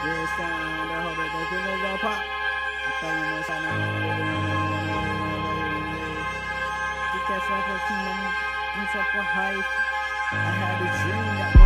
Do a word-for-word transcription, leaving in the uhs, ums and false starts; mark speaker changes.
Speaker 1: This time, I hope that the killers all pop. I thought you know something. To catch up with team, I'm up for hype. I had a dream that